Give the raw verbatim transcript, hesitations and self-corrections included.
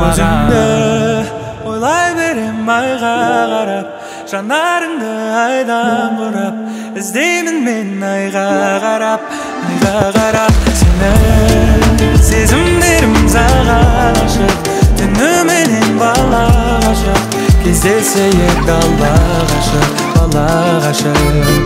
Өзіңді ойлай берем айға қарап, жанарыңды айдан құрап, іздеймін мен айға қарап, айға қарап. Сені сезімдерім саған ашық, түніменен бала ғашық, кездесейік далда ғашық, бала ғашық.